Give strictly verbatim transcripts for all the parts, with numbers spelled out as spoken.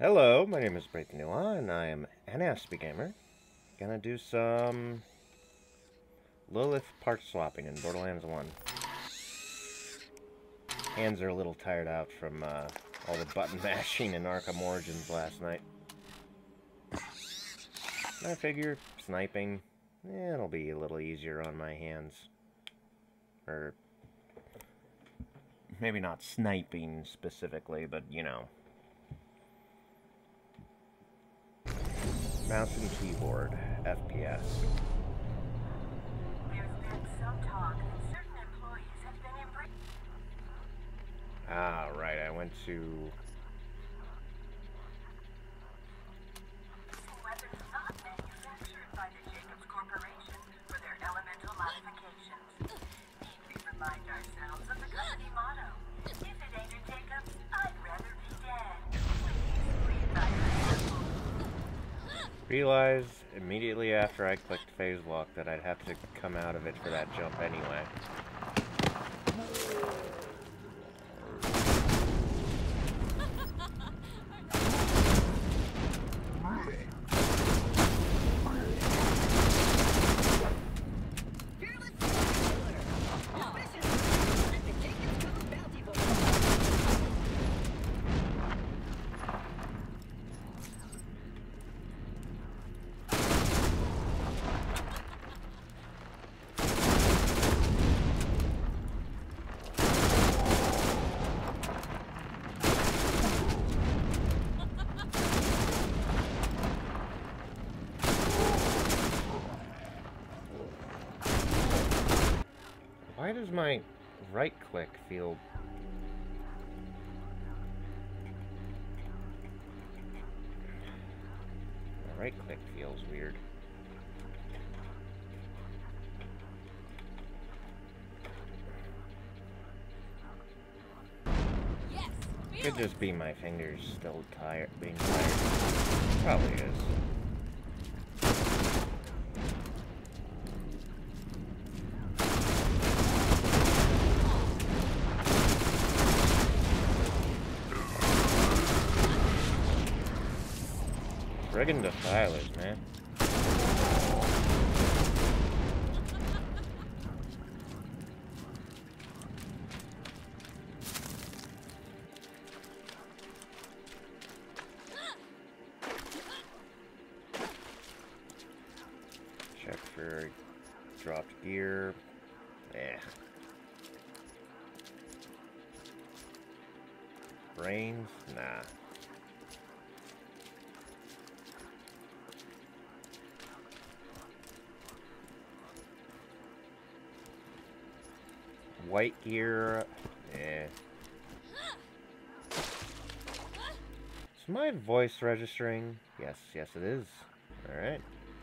Hello, my name is Breakinua, and I am an Aspie Gamer. Gonna do some Lilith part swapping in Borderlands one. Hands are a little tired out from uh, all the button mashing in Arkham Origins last night. I figure sniping, eh, it'll be a little easier on my hands. Or maybe not sniping specifically, but you know. Mouse and keyboard, F P S. There's been some talk that certain employees have been embracing. Ah, right, I went to... weapons not manufactured by the Jacobs Corporation for their elemental modifications. Need we remind ourselves of the company motto? If it ain't a Jacobs, I'd rather be dead. Please lead by example. Realized immediately after I clicked phase lock that I'd have to come out of it for that jump anyway. Why does my right click feel... My right click feels weird. Could just be my fingers still tired, being tired. Probably is. Friggin' defilers, man. Check for dropped gear. Eh. Brains? Nah. White gear, eh. Is my voice registering? Yes, yes it is. Alright.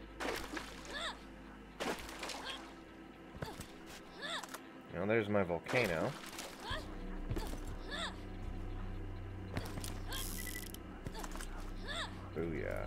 Now there's my volcano. Booyah.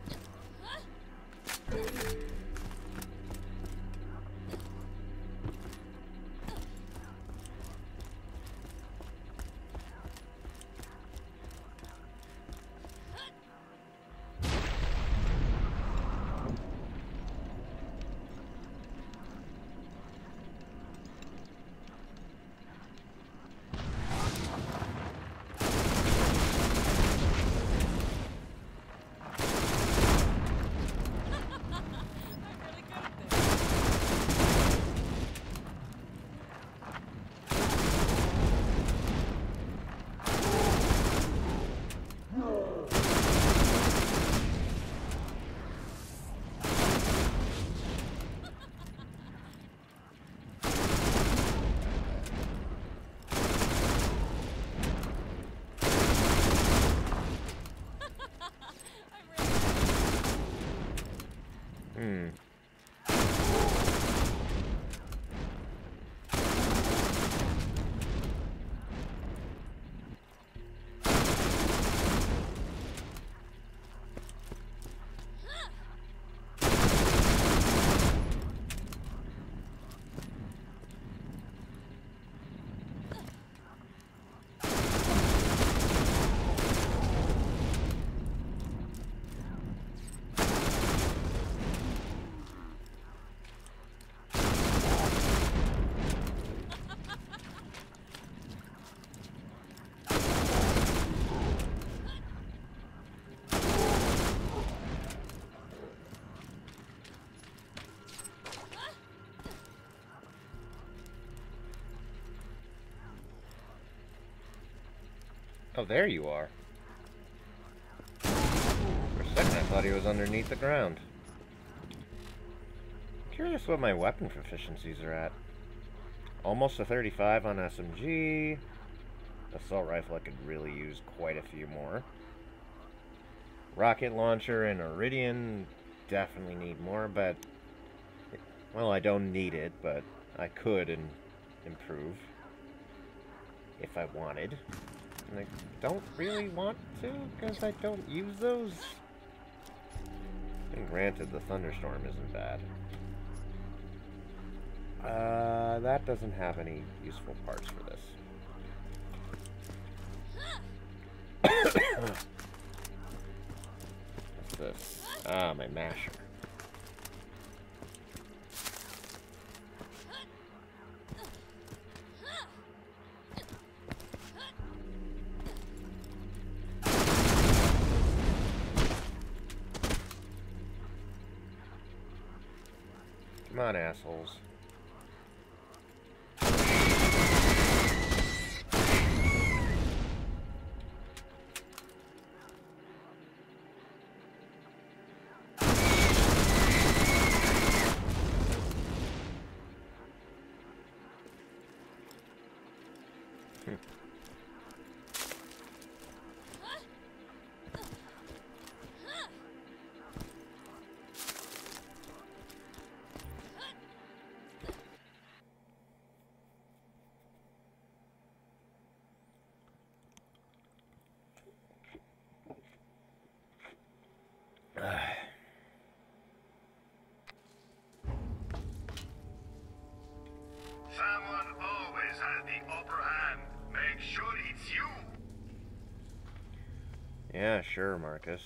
Hmm. Oh, there you are. For a second, I thought he was underneath the ground. Curious what my weapon proficiencies are at. Almost a thirty-five on S M G. Assault rifle, I could really use quite a few more. Rocket launcher and Iridian, definitely need more, but... Well, I don't need it, but I could and improve. If I wanted. And I don't really want to, because I don't use those. And granted, the thunderstorm isn't bad. Uh, that doesn't have any useful parts for this. What's this? Ah, my masher. Come on, assholes. Someone always has the upper hand. Make sure it's you. Yeah, sure, Marcus.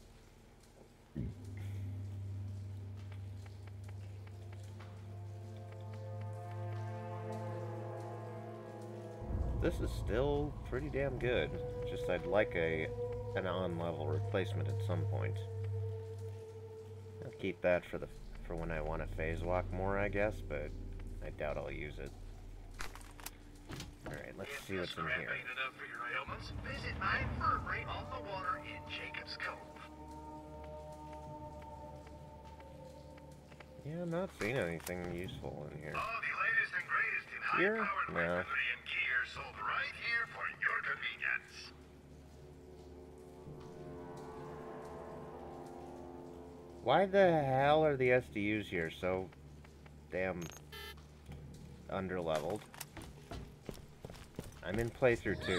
This is still pretty damn good. Just I'd like a an on-level replacement at some point. I'll keep that for the for when I want to phase walk more, I guess, but I doubt I'll use it. Alright, let's see what's in here. Visit my infirmary on the water in Jacob's Cove. Yeah, I'm not seeing anything useful in here. All the latest and greatest in Here? high-powered No. weaponry and gear sold right here for your convenience. Why the hell are the S D Us here so damn underleveled? I'm in playthrough two.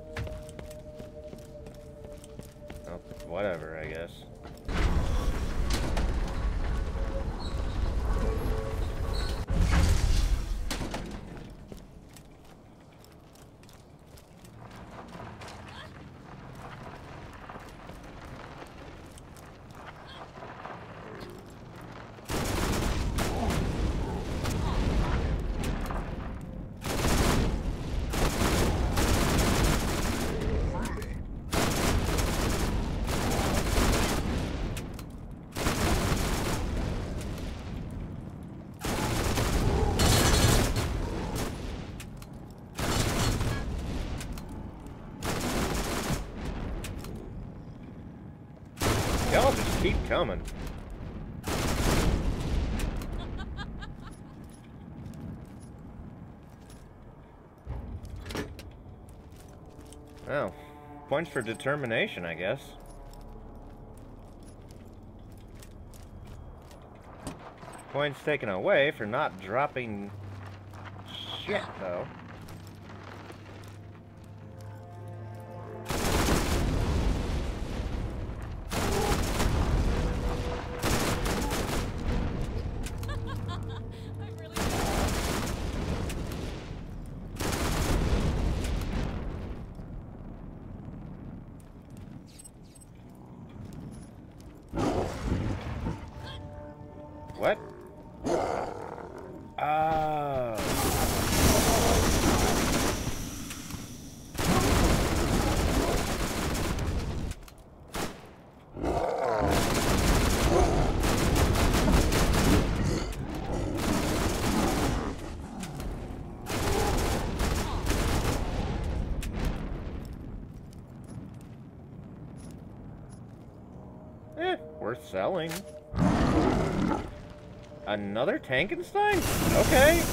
Oh, whatever, I guess. Y'all just keep coming. Oh, points for determination, I guess. Points taken away for not dropping shit, though. What? Oh. Worth selling. Another Tankenstein? Okay.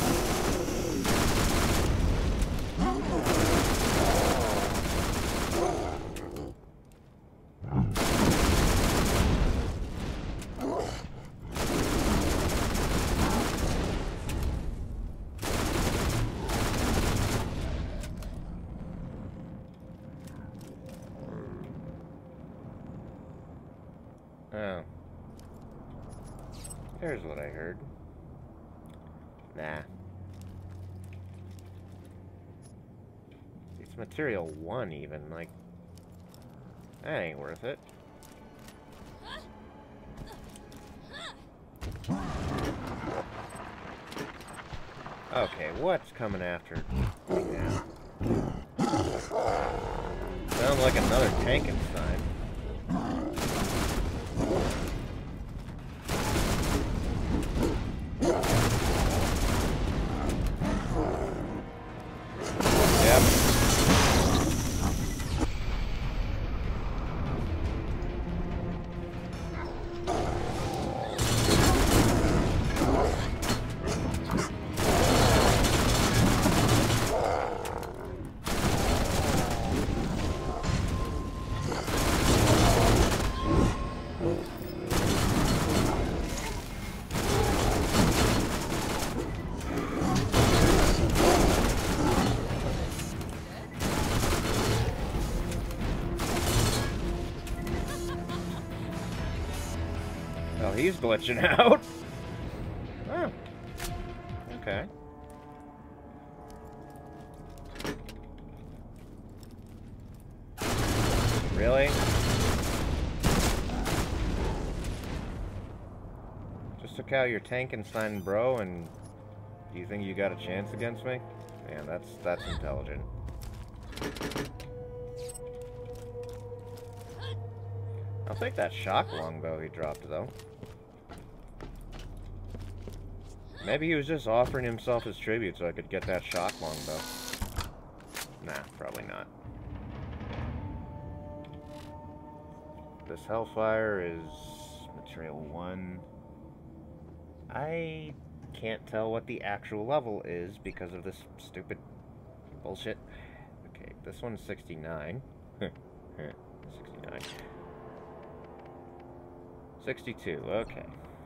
Oh. Here's what I heard. Nah. It's material one even, like... That ain't worth it. Okay, what's coming after me now? Sounds like another Tankenstein. Oh, he's glitching out. Oh. Okay. Really? Just took out your Tankenstein, bro, and do you think you got a chance against me? Man, that's that's intelligent. I'll take that shock longbow he dropped, though. Maybe he was just offering himself as tribute so I could get that shock longbow. Nah, probably not. This Hellfire is material one. I can't tell what the actual level is because of this stupid bullshit. Okay, this one's sixty-nine. sixty-nine. sixty-two, okay.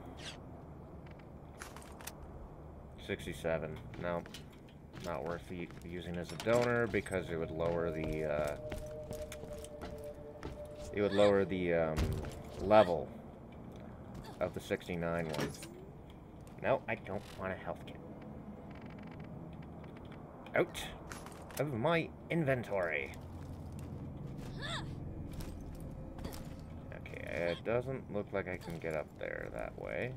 sixty-seven, no. Not worth using as a donor because it would lower the, uh... It would lower the, um, level of the sixty-nine one. No, I don't want a health kit. Out of my inventory. Okay, it doesn't look like I can get up there that way.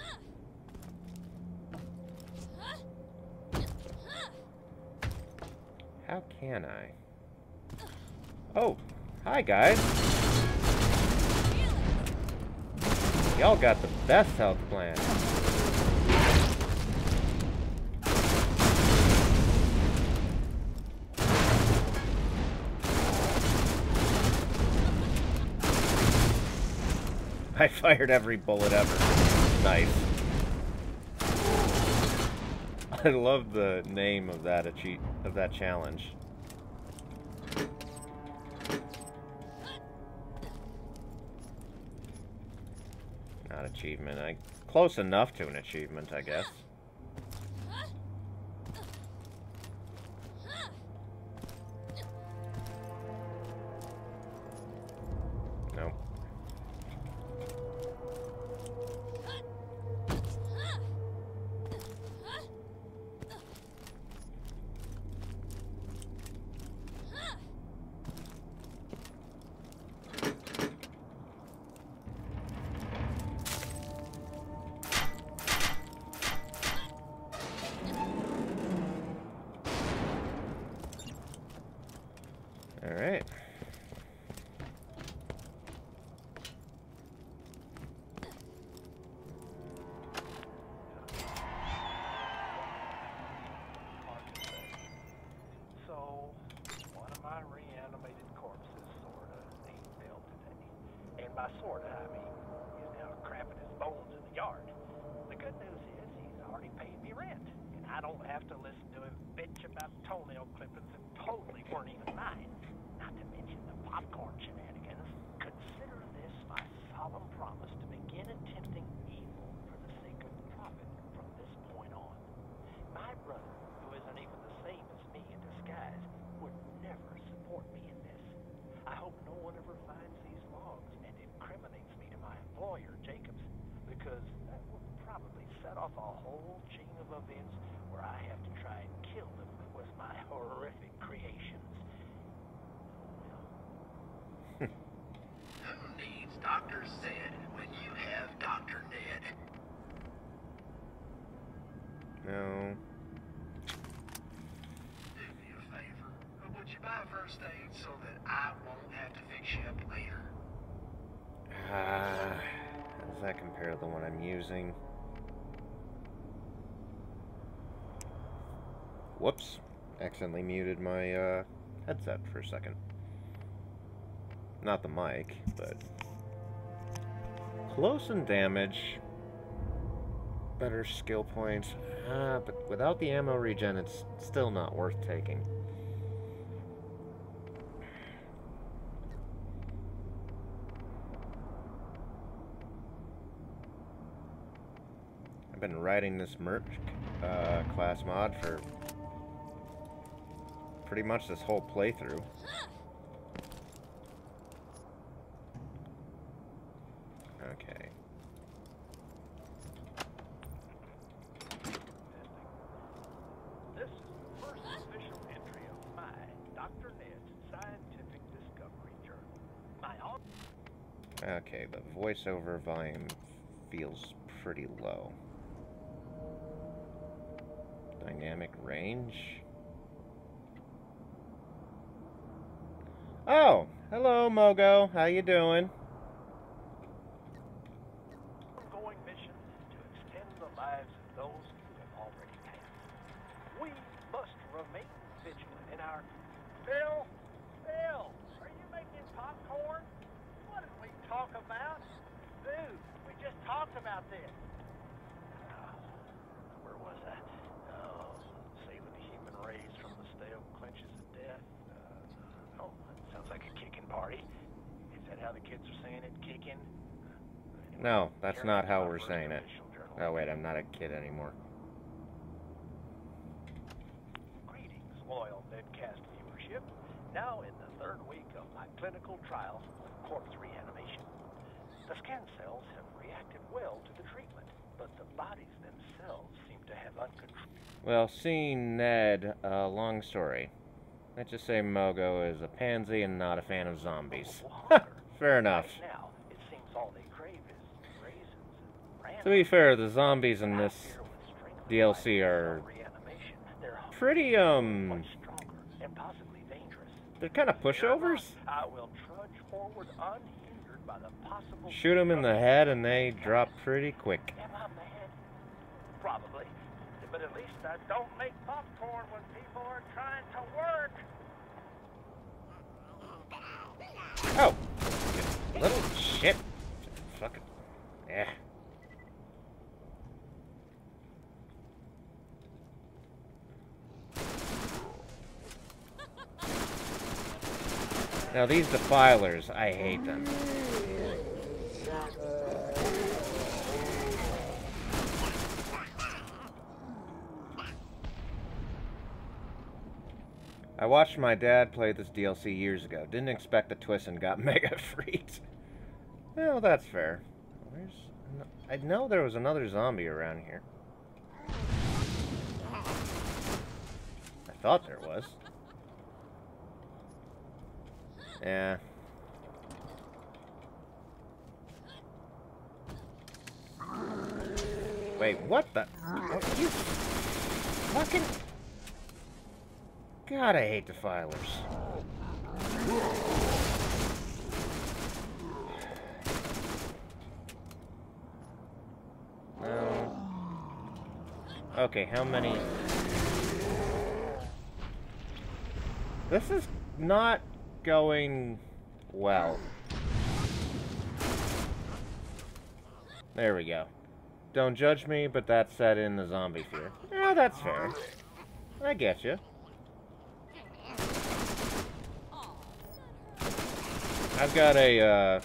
How can I? Oh, hi guys. Y'all got the best health plan. I fired every bullet ever. Nice. I love the name of that achieve of that challenge. Not achievement. I close enough to an achievement, I guess. Nope. All right. So, one of my reanimated corpses sorta ain't dead today. And by sorta, I mean bones in the yard. The good news is he's already paid me rent, and I don't have to listen to him bitch about toenail clippings that totally weren't even mine. Not to mention the popcorn shenanigans. Consider this my solemn promise to begin attempting evil for the sake of profit from this point on. My brother, who isn't even the same as me in disguise, would never support me in this. I hope no one ever finds these logs and incriminates me to my employer, Jacobs, because that will probably set off a whole chain of events where I have to try and kill them with my horrific creations. Who needs Doctor Zed when you have Doctor Ned? No. Do me a favor. Would you buy first aid so that I won't have to fix you up later? Ah, how does that compare to the one I'm using? Whoops. Accidentally muted my uh, headset for a second. Not the mic, but close in damage. Better skill points. Ah, but without the ammo regen, it's still not worth taking. I've been riding this Merc uh, class mod for pretty much this whole playthrough. Okay. This is the first official entry of my Doctor Ned's Scientific Discovery Journal. My own. Okay, the voiceover volume feels pretty low. Dynamic range. Oh, hello Mogo. How you doing? Ongoing mission to extend the lives of those who have already passed. We must remain vigilant in our... Phil? Phil! Are you making popcorn? What did we talk about? Dude, we just talked about this. Uh, where was I? Oh, saving the human race from the stale clenches of death. Uh, oh, that sounds like a kicking party. Is that how the kids are saying it? Kicking? No, that's not how we're saying it. Oh wait, I'm not a kid anymore. Greetings, loyal Nedcast viewership. Now in the third week of my clinical trial with corpse reanimation. The scan cells have reacted well to the treatment, but the bodies themselves seem to have uncontrolled. Well, seeing Ned, uh, long story. Let's just say Mogo is a pansy and not a fan of zombies. Fair enough. Right now, it seems all they crave is raisins and ranch. To be fair, the zombies in this Out here with strength D L C of are reanimation, they're pretty, um, much stronger and possibly dangerous. they're kind of pushovers. I will trudge forward unhindered by the possible. Shoot them in the head and they drop pretty quick. Am I mad? Probably. But at least I don't make popcorn when people are trying to work. Oh! You little shit. Fucking. Yeah. Now these defilers, I hate them. I watched my dad play this D L C years ago. Didn't expect the twist and got mega freaked. Well, that's fair. Where's... I know there was another zombie around here. I thought there was. Yeah. Wait, what the? Oh, you fucking... God, I hate defilers. No. Okay, how many? This is not going well. There we go. Don't judge me, but that set in the zombie fear. Yeah, that's fair. I get you. I've got a uh,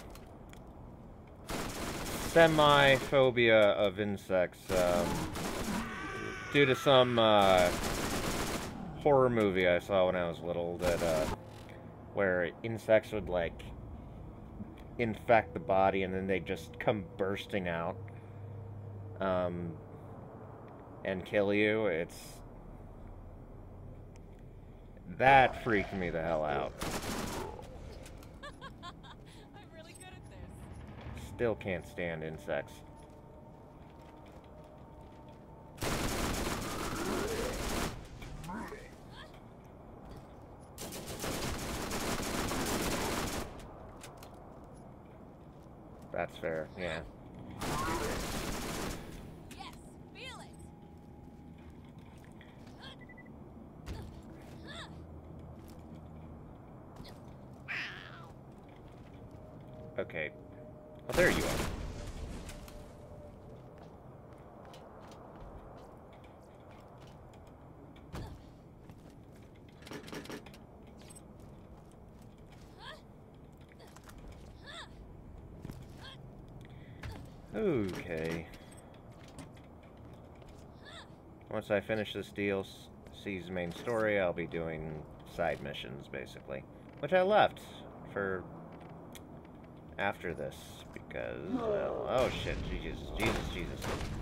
semi-phobia of insects um, due to some uh, horror movie I saw when I was little that uh, where insects would like infect the body and then they just come bursting out um, and kill you. It's that freaked me the hell out. Still can't stand insects. That's fair, yeah. Yes, feel it. Okay. Oh, there you are. Okay. Once I finish this D L C's main story, I'll be doing side missions, basically. Which I left for after this, because, well, oh shit, Jesus, Jesus, Jesus.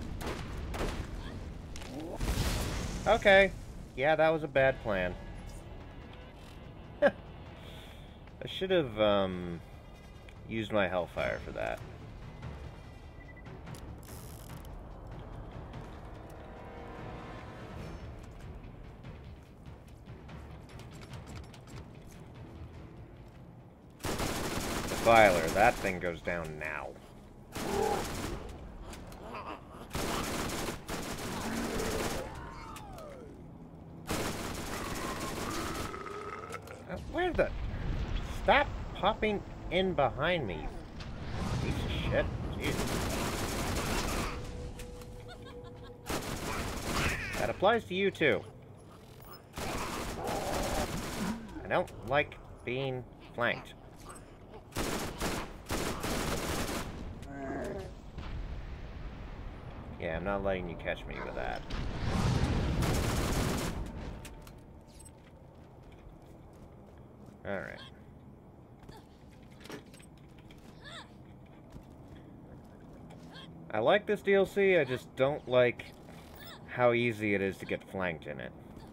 Okay. Yeah, that was a bad plan. I should have, um, used my Hellfire for that. Defiler, that thing goes down now. Uh, where the... Stop popping in behind me, piece of shit. Jesus. That applies to you too. I don't like being flanked. Yeah, I'm not letting you catch me with that. Alright. I like this D L C, I just don't like how easy it is to get flanked in it.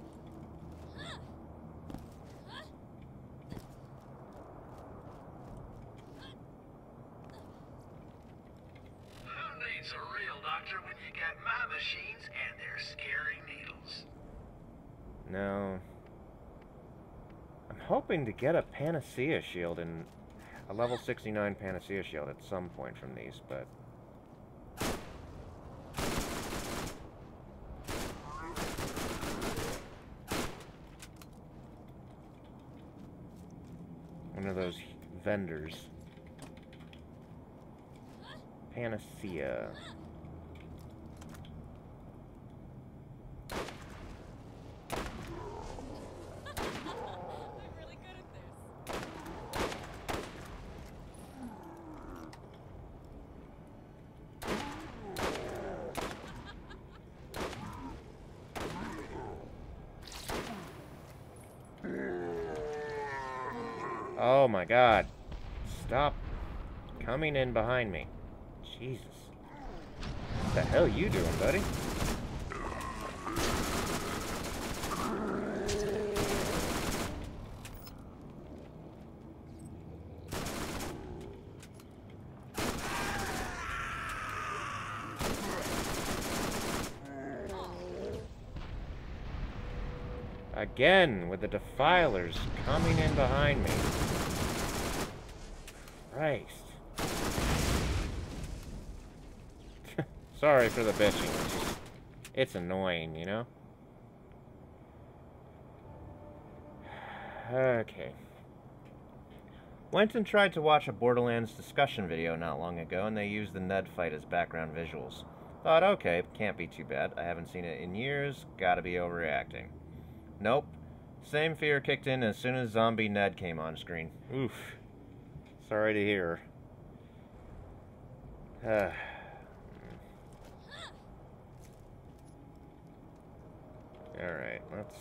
No. I'm hoping to get a Panacea shield and a level sixty-nine Panacea shield at some point from these, but... one of those vendors. Panacea. Oh my god. Stop coming in behind me. Jesus. What the hell are you doing, buddy? Again, with the Defilers coming in behind me. Christ. Sorry for the bitching. It's, just, it's annoying, you know? Okay. Went and tried to watch a Borderlands discussion video not long ago, and they used the Ned fight as background visuals. Thought, okay, can't be too bad. I haven't seen it in years, gotta be overreacting. Nope. Same fear kicked in as soon as zombie Ned came on screen. Oof. Sorry to hear. Uh. Alright, let's...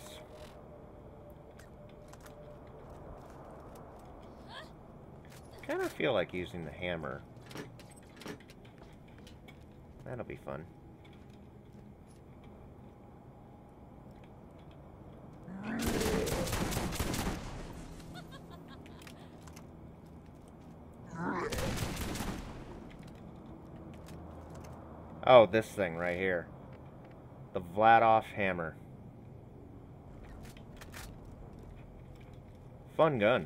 I kind of feel like using the hammer. That'll be fun. Oh, this thing right here. The Vladof hammer. Fun gun.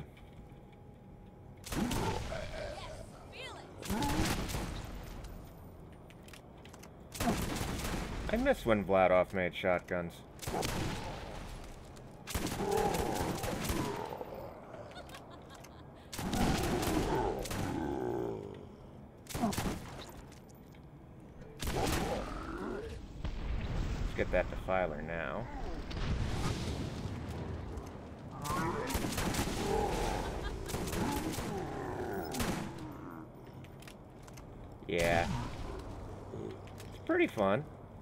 I miss when Vladof made shotguns. Let's get that defiler now. Yeah. It's pretty fun.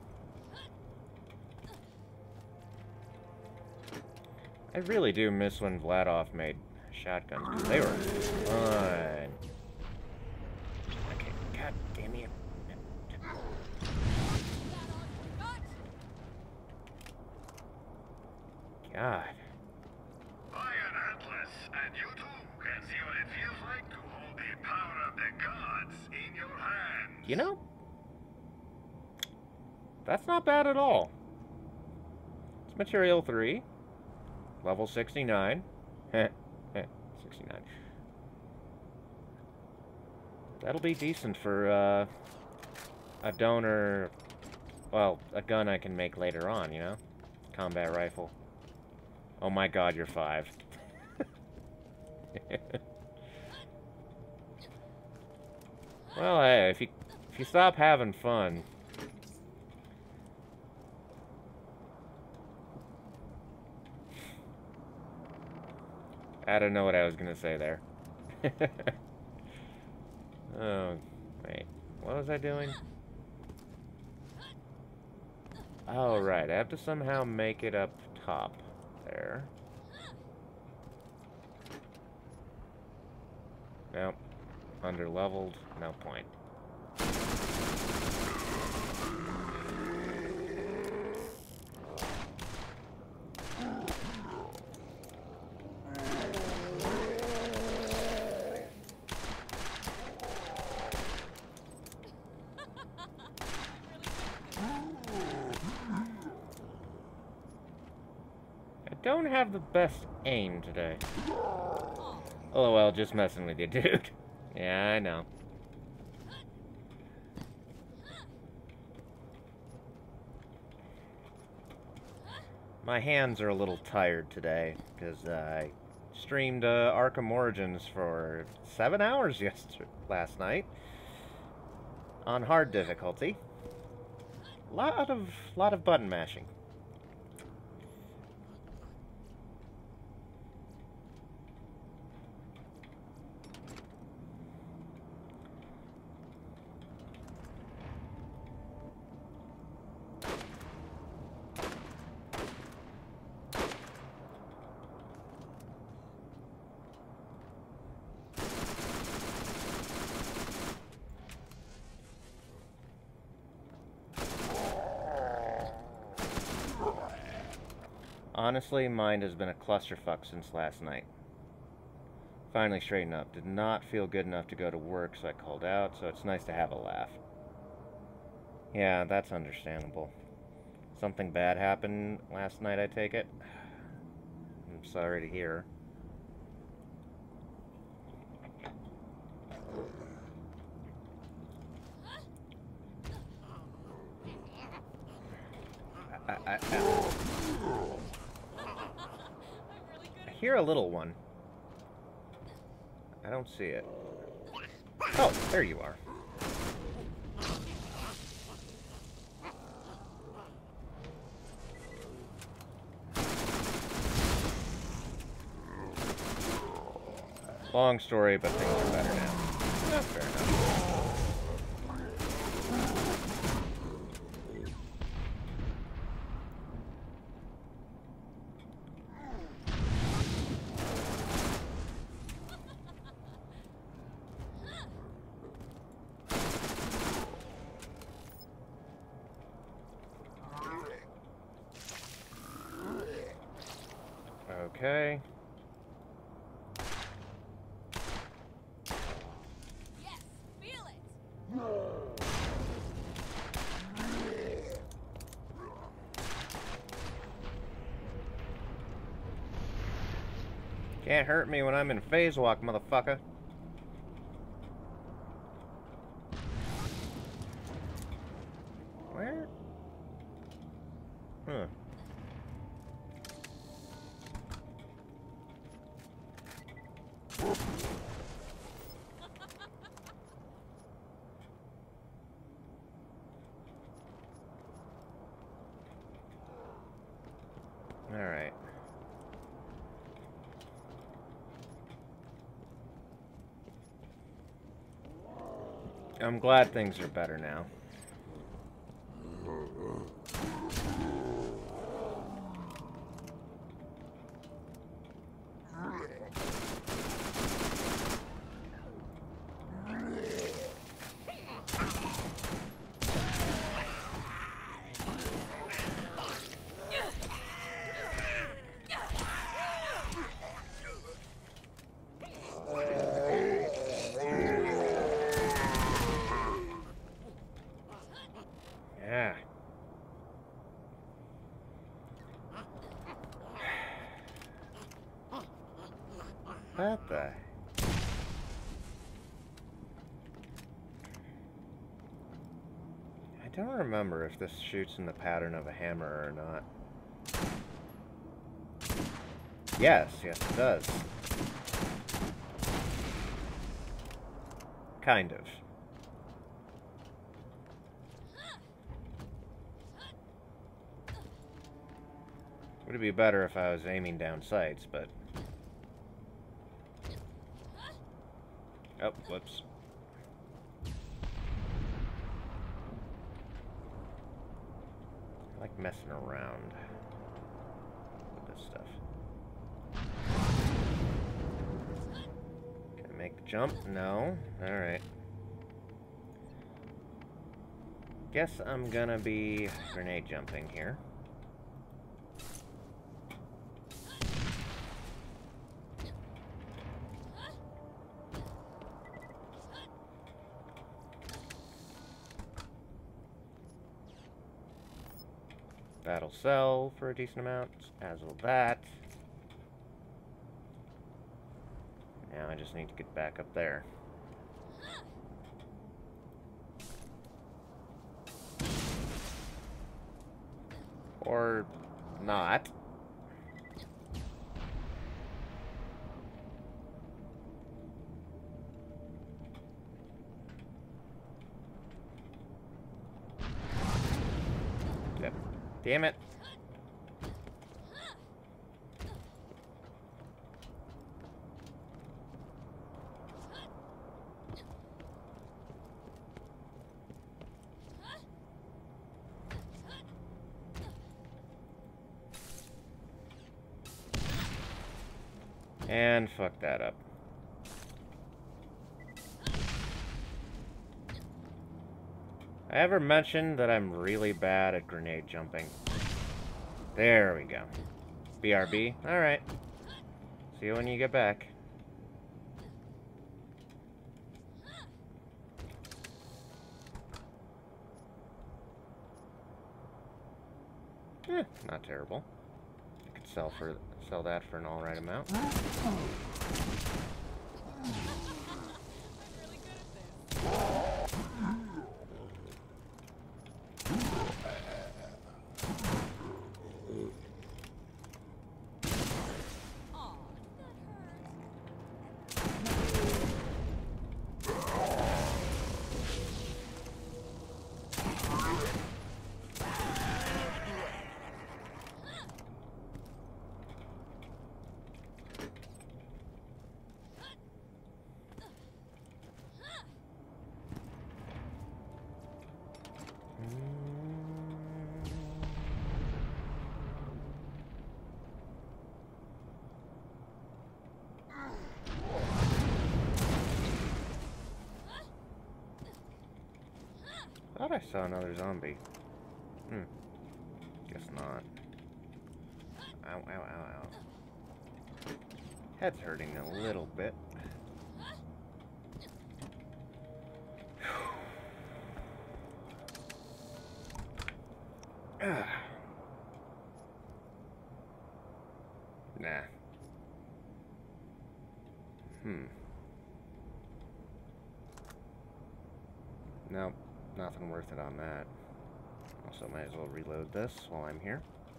I really do miss when Vladof made shotguns, 'cause they were fun. Okay, god damn it. God. Buy an Atlas, and you too can see what it feels like to hold the power of the gods in your hands. You know, that's not bad at all. It's material three. Level sixty-nine. sixty-nine. That'll be decent for uh, a donor, well, a gun I can make later on, you know? Combat rifle. Oh my god, you're five. Well, hey, if you, if you stop having fun... I don't know what I was gonna say there. Oh, wait. What was I doing? Oh, right. I have to somehow make it up top there. Nope. Under-leveled. No point. Don't have the best aim today. Oh well, just messing with you, dude. Yeah, I know. My hands are a little tired today because uh, I streamed uh, Arkham Origins for seven hours yesterday, last night on hard difficulty. Lot of lot of button mashing. Honestly, mind has been a clusterfuck since last night. Finally straightened up. Did not feel good enough to go to work, so I called out, so it's nice to have a laugh. Yeah, that's understandable. Something bad happened last night, I take it? I'm sorry to hear. I, I, I, I hear a little one. I don't see it. Oh, there you are. Long story, but things are better now. Oh, fair enough. Okay. Yes, feel it. Can't hurt me when I'm in phase walk, motherfucker. Where? Huh. All right. I'm glad things are better now. Yeah. What the? I don't remember if this shoots in the pattern of a hammer or not. Yes, yes it does. Kind of. Would it be better if I was aiming down sights, but... Oh, whoops. I like messing around with this stuff. Can I make the jump? No. Alright. Guess I'm gonna be grenade jumping here. That'll sell for a decent amount, as will that. Now I just need to get back up there. Or not. Yep. Damn it. And fuck that up. I ever mentioned that I'm really bad at grenade jumping? There we go. B R B. Alright. See you when you get back. Eh, not terrible. I could sell for sell that for an alright amount. I'm really good at this. Aw, that hurt. Thought I saw another zombie. Hmm. Guess not. Ow, ow, ow, ow. Head's hurting a little bit. Nah. Hmm. Nope. Nothing worth it on that. Also, might as well reload this while I'm here.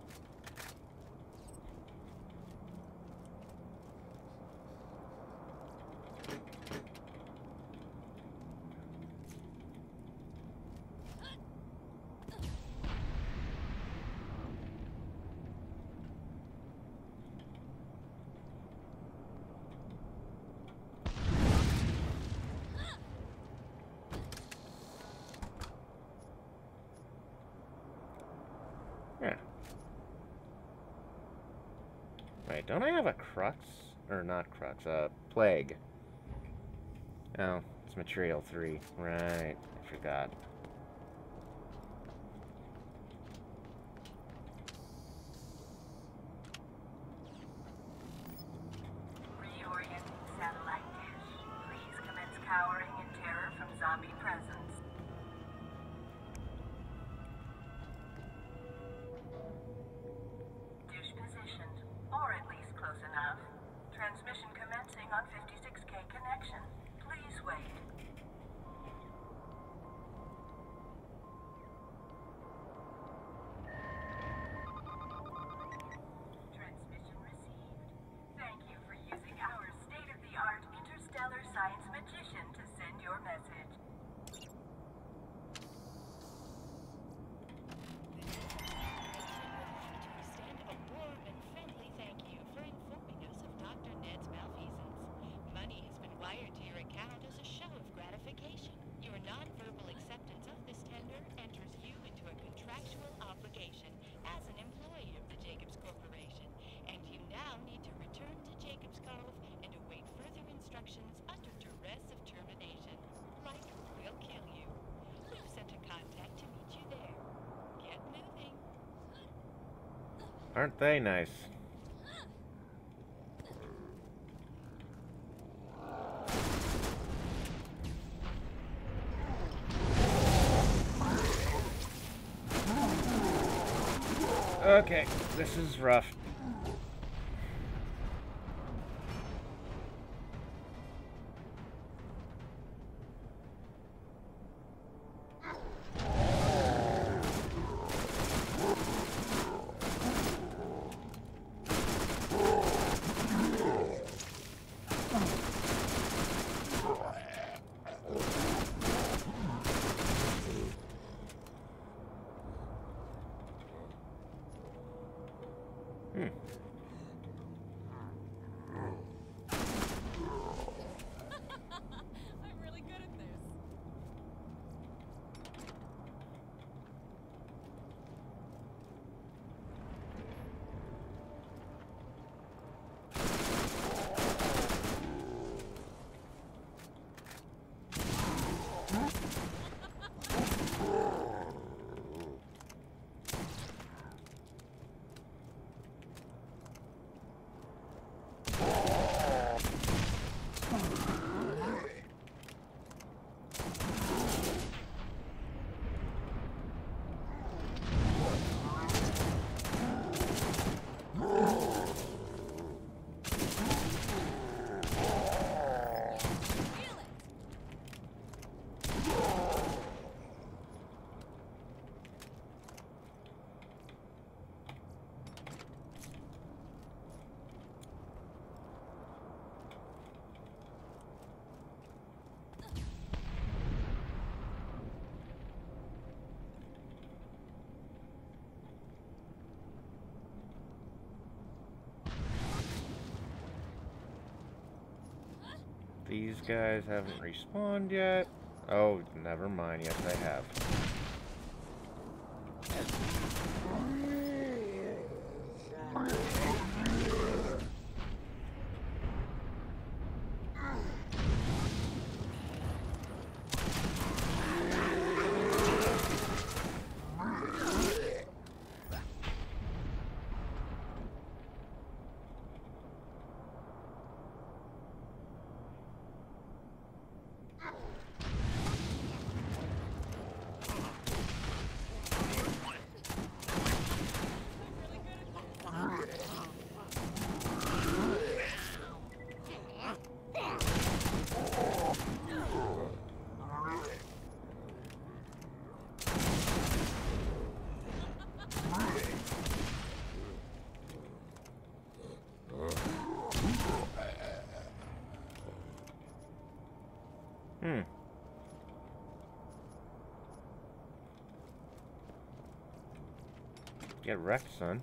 Yeah. Wait, don't I have a crux? Or not crux, uh, plague. Oh, it's material three. Right, I forgot. Reorienting satellite dish. Please commence cowering in terror from zombie presence. Dish positioned, or at least close enough. Transmission commencing on fifty-six K connection. Please wait. Transmission received. Thank you for using our state-of-the-art interstellar science magician to send your message. Extend a warm and friendly thank you for informing us of Doctor Ned's malfeasance. Money has been wired to your account as a show of gratification. Your non-verbal acceptance of this tender enters you into a contractual obligation as an employee of the Jacobs Corporation, and you now need to return to Jacobs Cove and await further instructions under duress of termination. Like, we'll kill you. We've sent a contact to meet you there. Get moving. Aren't they nice? Okay, this is rough. Hmm. I'm really good at this. Feel it. These guys haven't respawned yet. Oh, never mind. Yes, they have. Hmm. Get wrecked, son.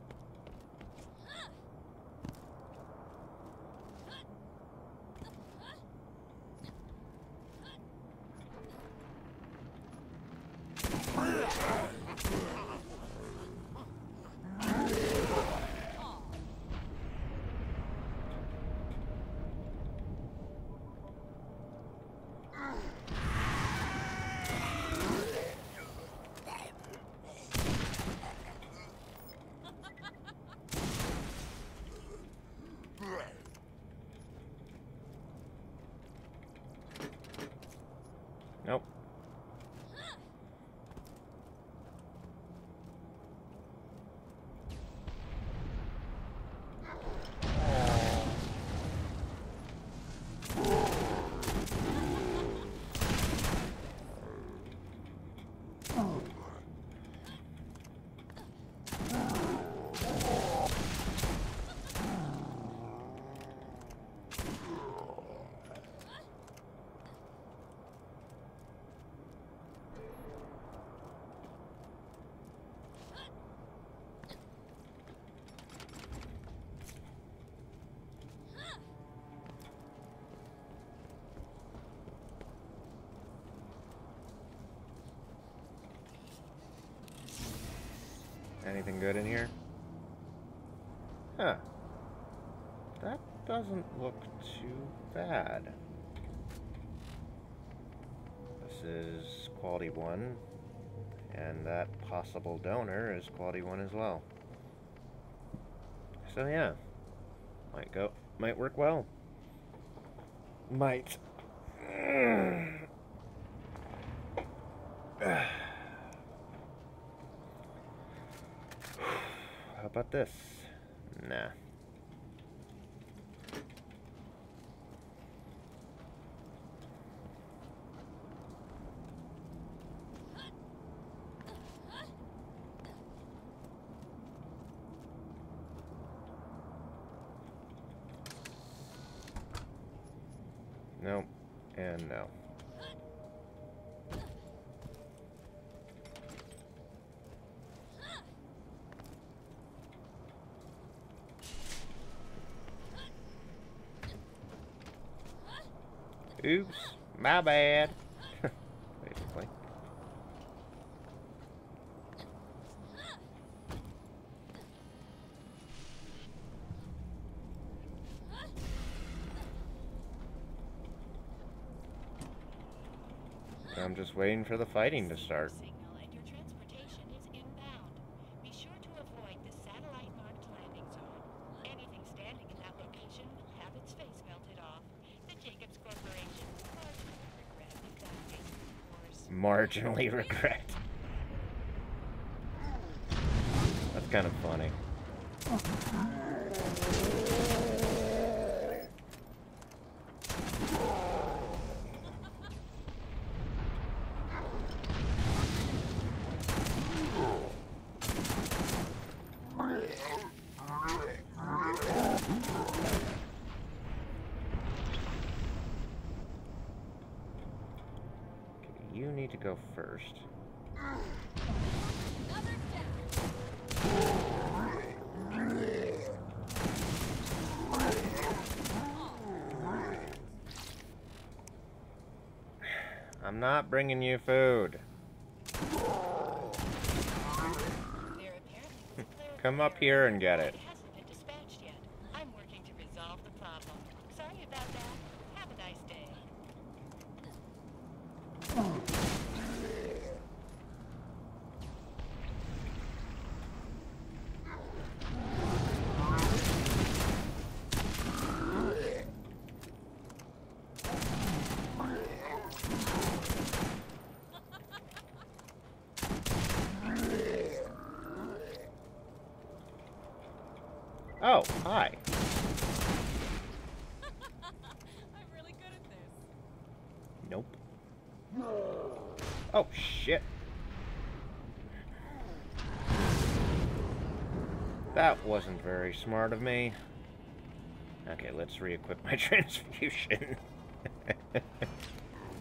Nope. Anything good in here? Huh. That doesn't look too bad. This is quality one, and that possible donor is quality one as well. So yeah, might go, might work well. Might. How about this? Nah. Nope. And no. Oops, my bad. Basically. I'm just waiting for the fighting to start. Signal and your transportation is inbound. Be sure to avoid the satellite-marked landing zone. Anything standing in that location will have its face melted off. The Jacobs Corporation marginally regret exactly, of course. Marginally regret. That's kind of funny. You need to go first. I'm not bringing you food. Come up here and get it. It hasn't been dispatched yet. I'm working to resolve the problem. Sorry about that. Have a nice day. Oh, hi. I'm really good at this. Nope. Oh, shit. That wasn't very smart of me. Okay, let's re-equip my transfusion.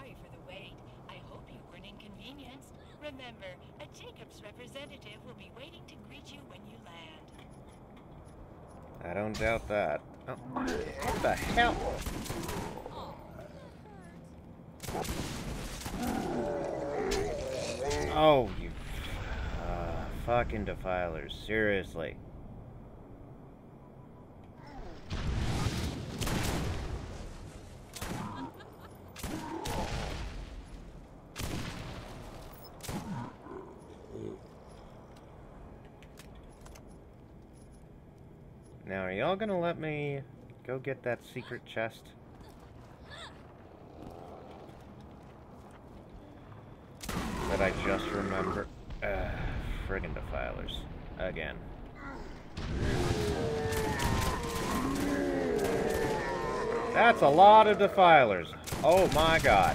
sorry for the wait. I hope you weren't inconvenienced. Remember, a Jacobs representative will be waiting to greet you when you land. I don't doubt that. Oh, what the hell? Oh, you uh, fucking defilers. Seriously. Now, are y'all gonna let me go get that secret chest? That I just remember. Uh, friggin' defilers. Again. That's a lot of defilers. Oh my god.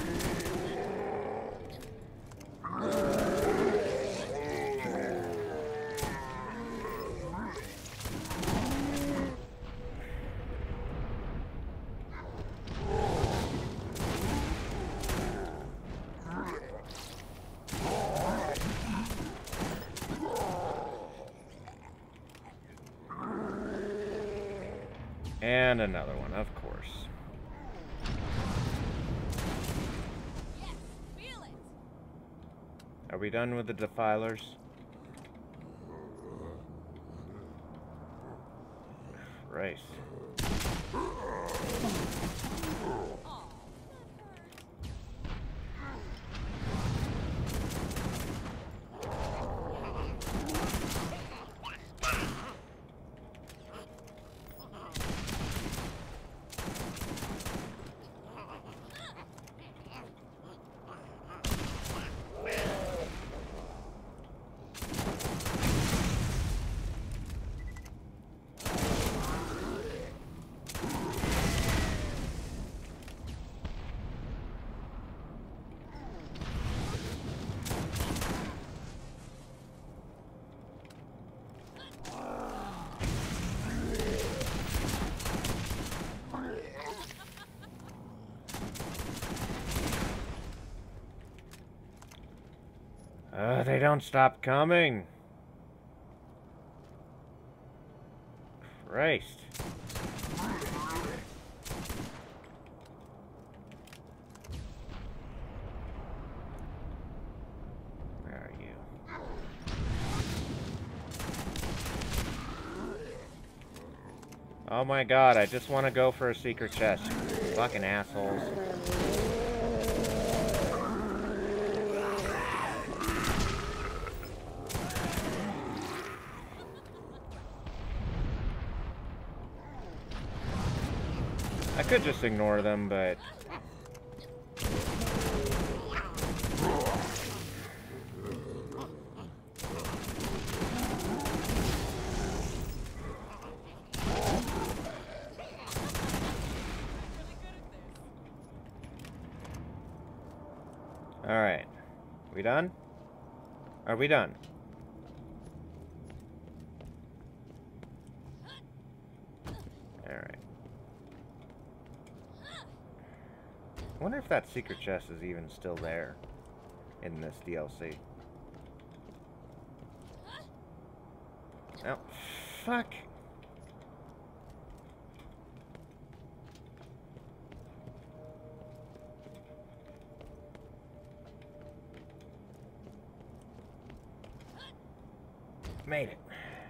And another one, of course. Yes, feel it. Are we done with the defilers? Christ. Oh, Uh, they don't stop coming. Christ. Where are you? Oh my god, I just want to go for a secret chest. Fucking assholes. I could just ignore them, but... Alright. We done? Are we done? Alright. I wonder if that secret chest is even still there in this D L C. Oh, fuck. Made it.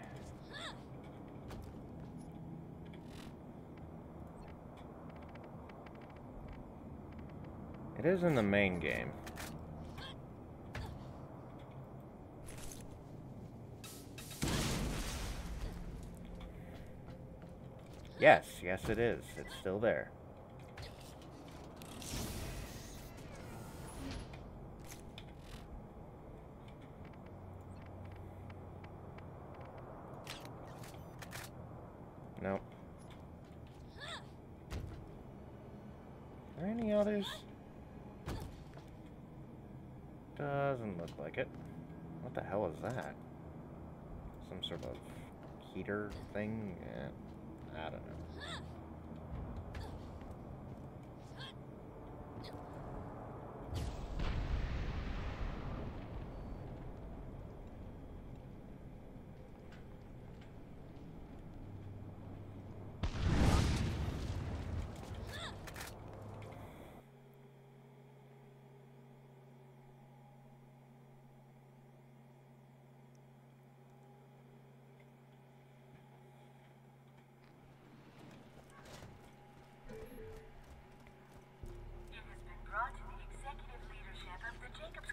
It is in the main game. Yes, yes it is. It's still there. Nope. Are there any others? Doesn't look like it. What the hell is that? Some sort of heater thing? Yeah, I don't know.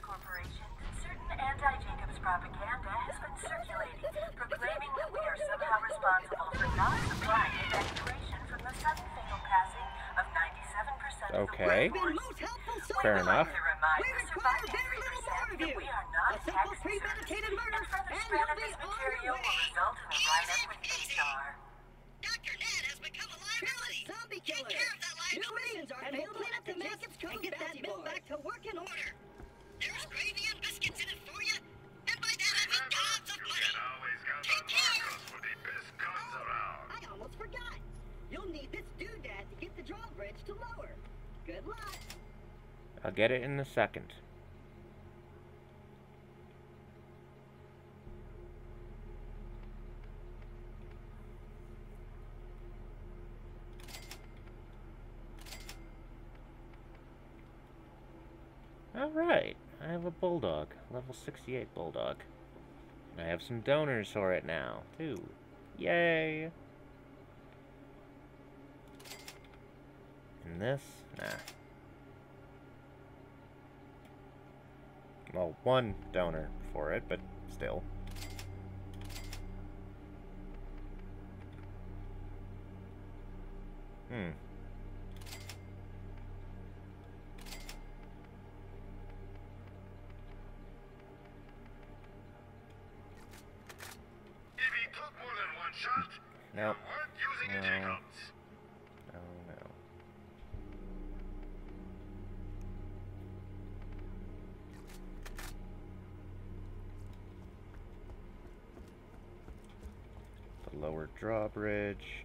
Corporation, certain anti-Jacobs propaganda has been circulating, proclaiming that we are somehow responsible for not supplying evacuation from the sudden fatal passing of ninety-seven percent of Okay. the workforce. Fair We would enough. like to remind the surviving three percent that we are not tax service, and further spread of this material will result in a write-up with P-Star. Doctor Ned has become a liability. Zombie Take killer. care of that New liability. missions are And we'll available clean at up the the mess Jacobs and Cove get that bounty mill board. back to work in order. There's gravy and biscuits in it for you, and by that I mean gobs of You money. can always count Take on care. Marcos for the best guns around. I almost forgot. You'll need this doodad to get the drawbridge to lower. Good luck. I'll get it in a second. Alright, I have a bulldog, level sixty-eight bulldog. And I have some donors for it now, too. Yay! And this? Nah. Well, one donor for it, but still. Hmm. If he took more than one shot, Nope. you weren't using a No. Jacobs. Oh no. The lower drawbridge.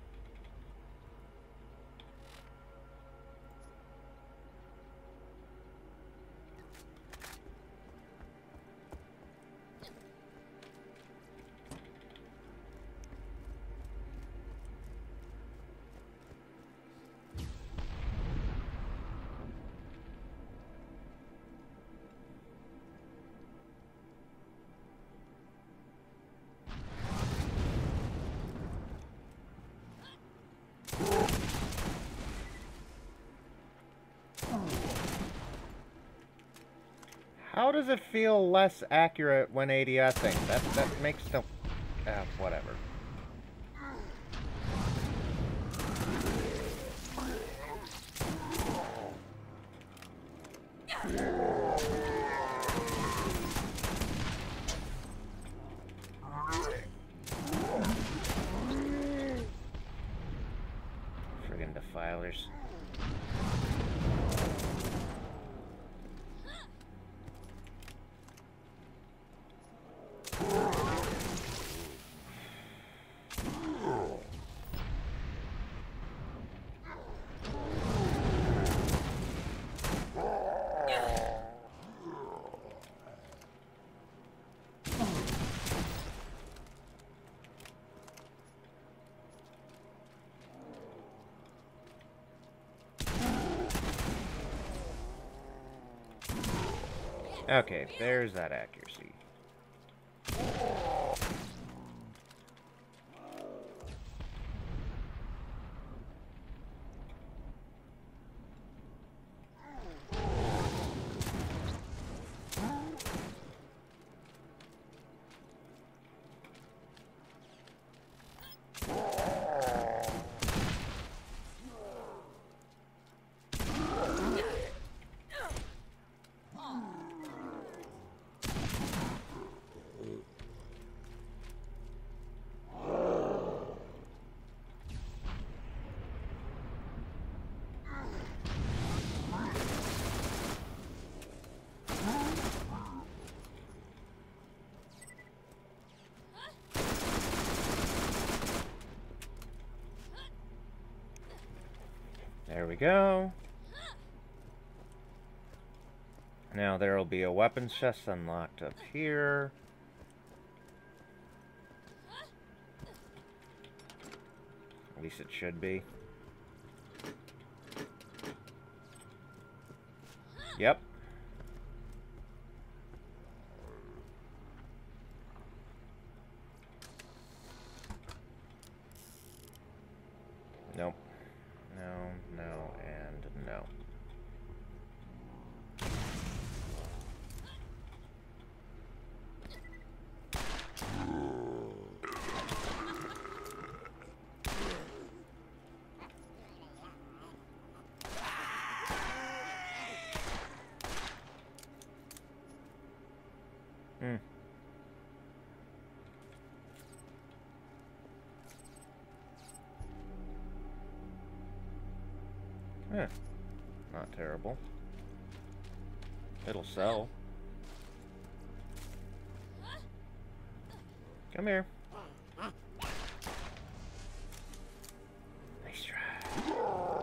How does it feel less accurate when ADSing? That that makes no... Uh, whatever. Friggin' defilers. Okay, there's that accuracy. There we go. Now there will be a weapons chest unlocked up here. At least it should be. Yep. Nope. No, no, and no. Hmm. Eh, not terrible. It'll sell. Come here. Nice try.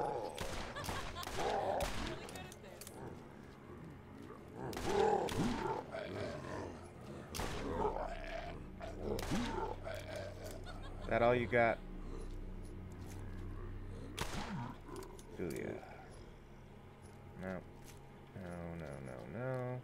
Is that all you got? Do ya? No. No, no, no, no.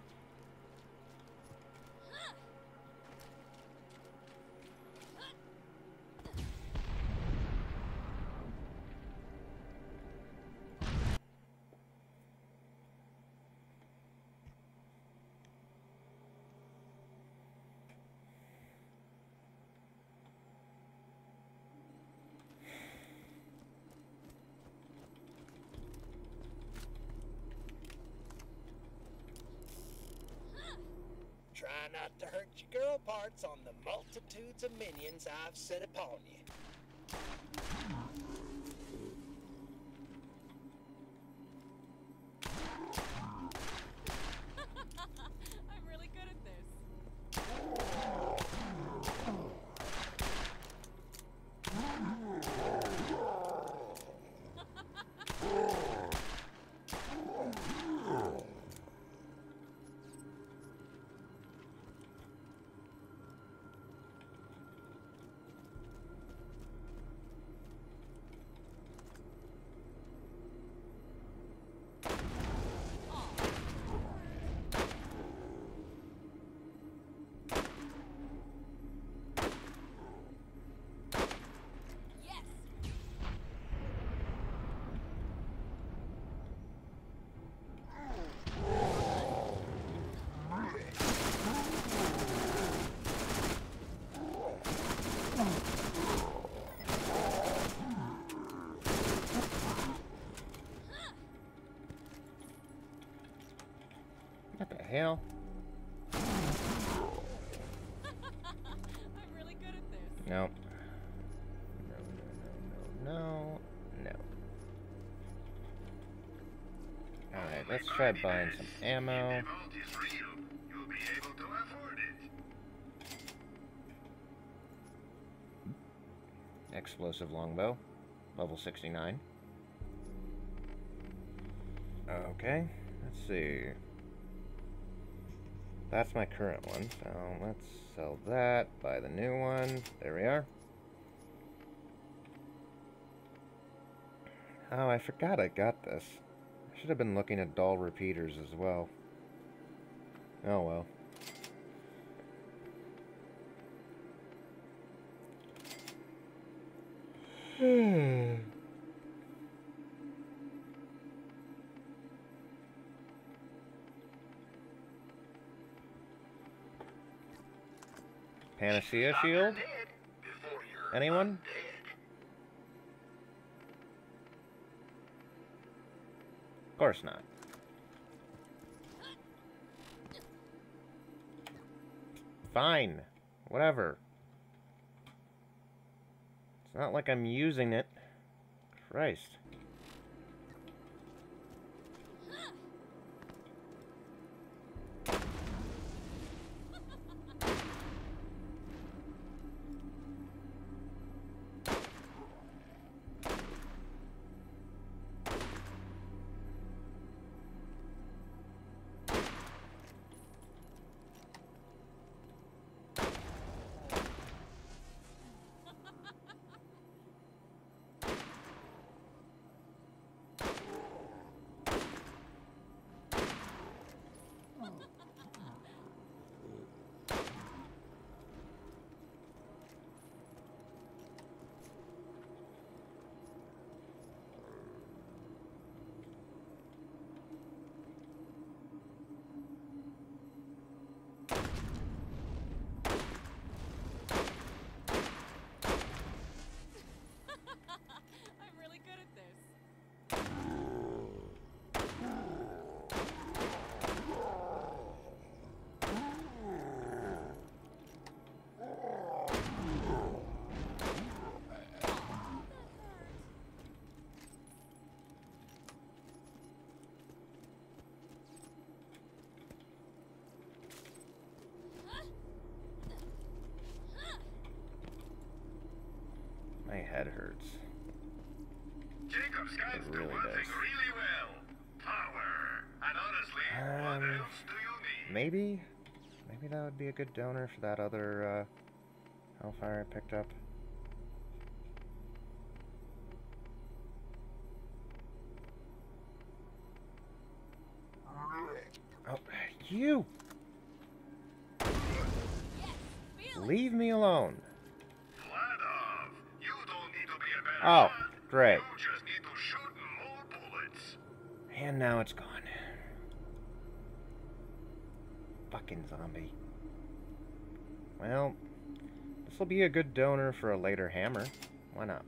Try not to hurt your girl parts on the multitudes of minions I've set upon you. I'm really good at this. Yes. What the hell? I'm really good at this. Nope. No, no, no, no, no, no. Alright, let's try buying some ammo. The vault is real. You'll be able to afford it. Explosive longbow. Level sixty-nine. Okay, let's see. That's my current one, so let's sell that, buy the new one. There we are. Oh, I forgot I got this. I should have been looking at dull repeaters as well. Oh well. Hmm. Panacea shield? Anyone? Of course not. Fine. Whatever. It's not like I'm using it. Christ. My head hurts. Jacob Scans It do really one does. thing really well. Power. And honestly, what Um, else do you need? Maybe? Maybe that would be a good donor for that other, uh, Hellfire I picked up. Oh, you! Leave me alone. Vladov, you don't need to be a better Oh, man. great. You just need to shoot more bullets. And now it's gone. Fucking zombie. Well, this will be a good donor for a later hammer. Why not?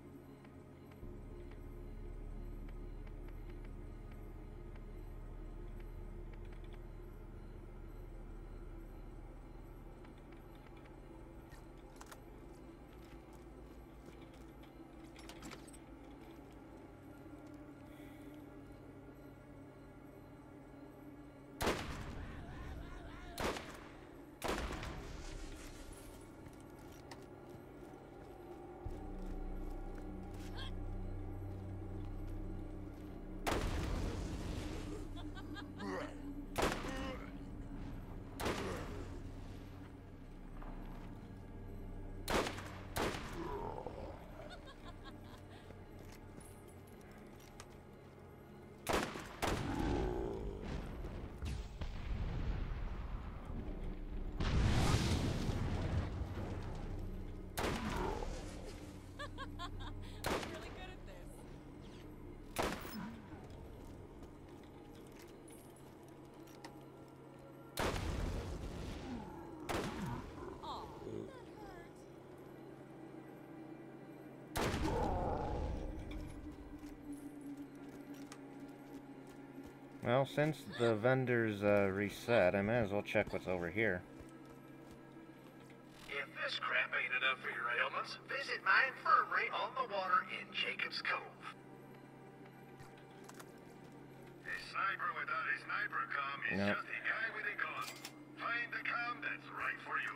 Well, since the vendor's uh, reset, I might as well check what's over here. If this crap ain't enough for your ailments, visit my infirmary on the water in Jacob's Cove. A sniper without a sniper comm is No. just a guy with a gun. Find the comm that's right for you.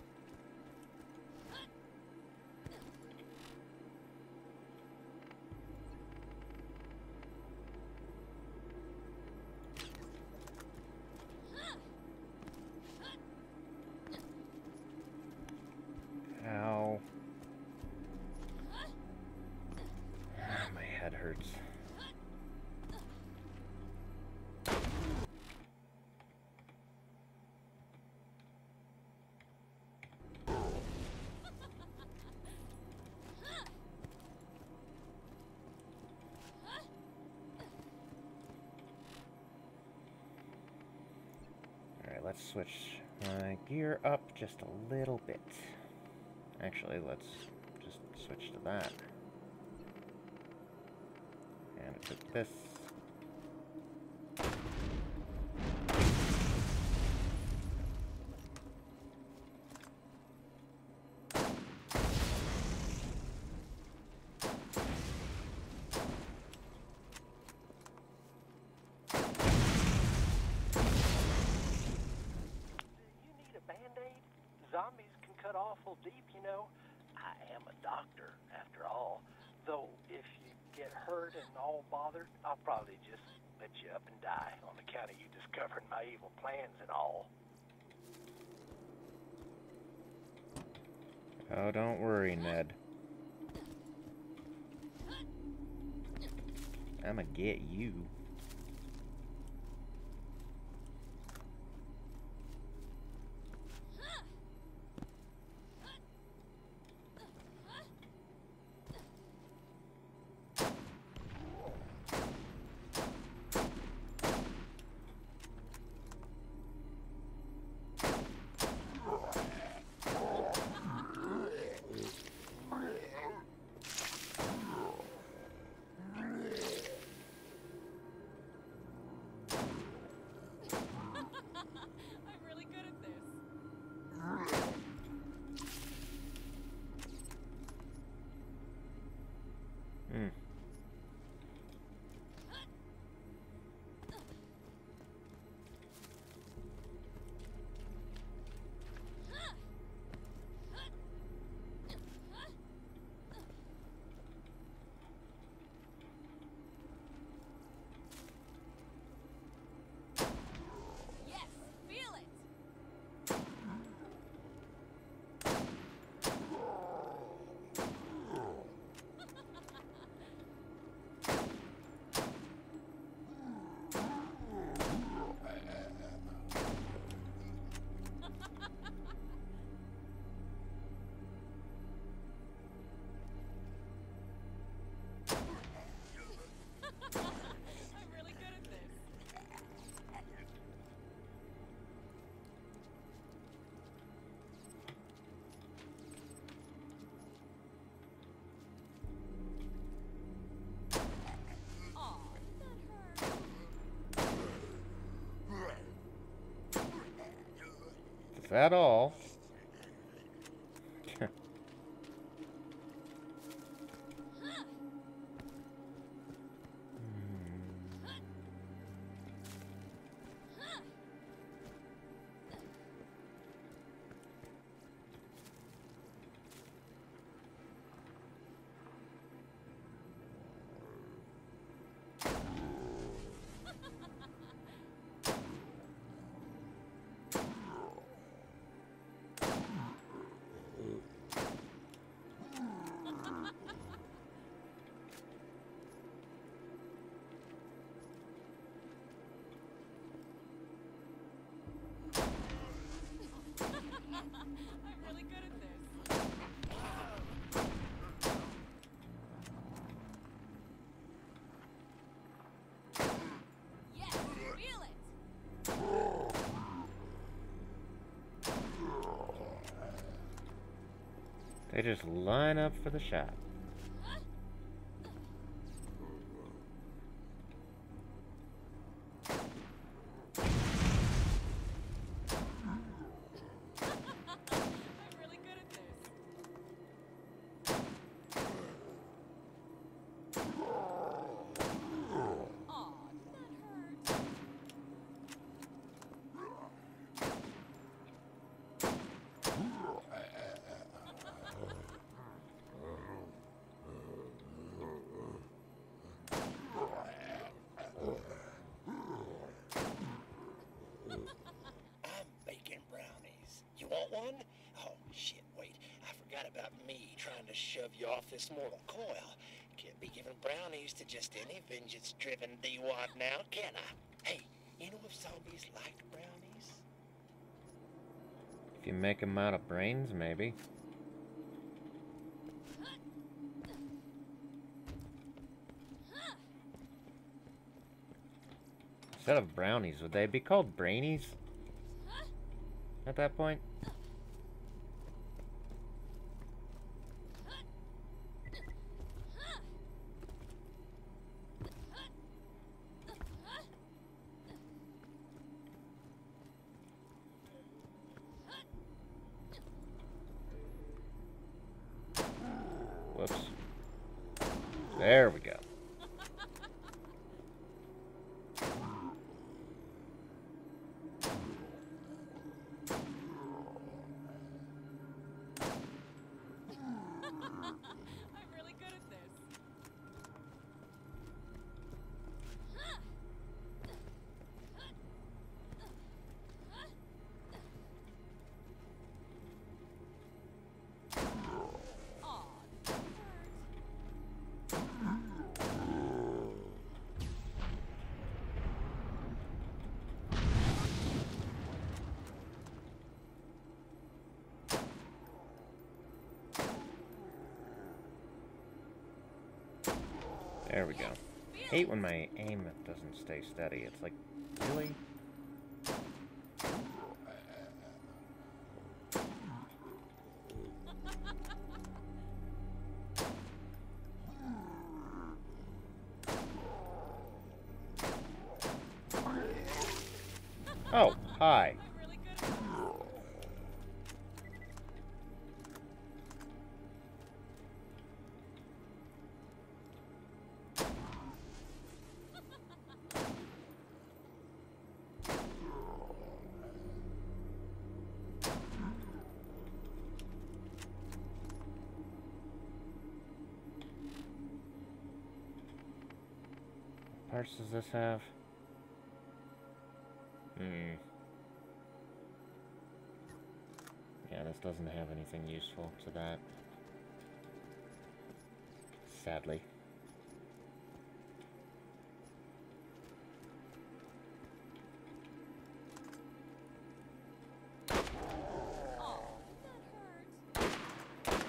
Ow. Ah, my head hurts. Alright, let's switch my gear up just a little bit. Actually, let's just switch to that. And equip this. You need a Band-Aid? Zombies can cut awful deep, you know. I am a doctor, after all. Though, if you get hurt and all bothered, I'll probably just let you up and die on account of you discovering my evil plans and all. Oh, don't worry, Ned. I'ma get you. that all? I'm really good at this. Yes, feel it. They just line up for the shot. I'm really good at this. Aw, that hurt. I'm baking brownies. You want one? Oh, shit, wait. I forgot about me trying to shove you off this mortal coil. Can't be giving brownies to just any vengeance-driven D-wad now, can I? Hey, you know if zombies like brownies? If you make them out of brains, maybe. Instead of brownies, would they be called brainies? At that point? Whoops. There we go. I'm really good at this. Aw, that hurt. There we go. Hate when my aim doesn't stay steady. It's like, really? Oh, hi. I'm really good at this. What parts does this have? Hmm. Yeah, this doesn't have anything useful to that. Sadly. Aw, that hurt.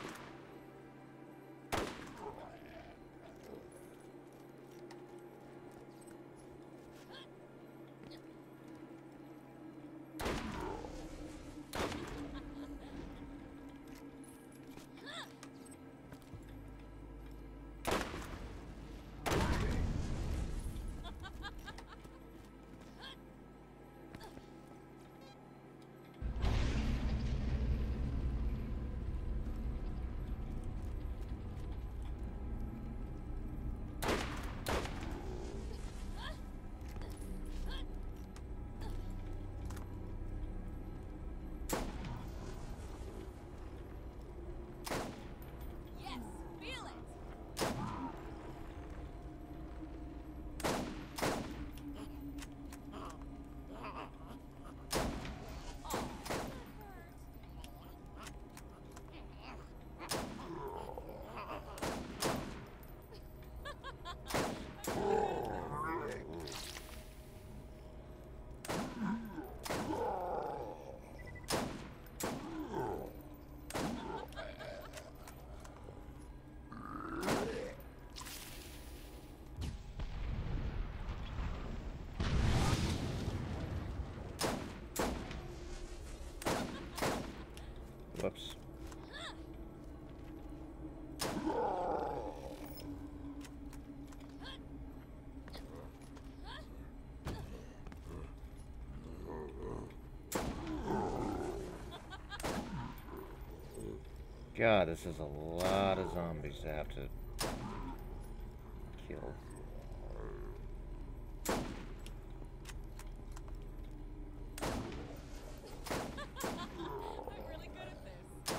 Whoops. God, this is a lot of zombies to have to kill. I'm really good at this.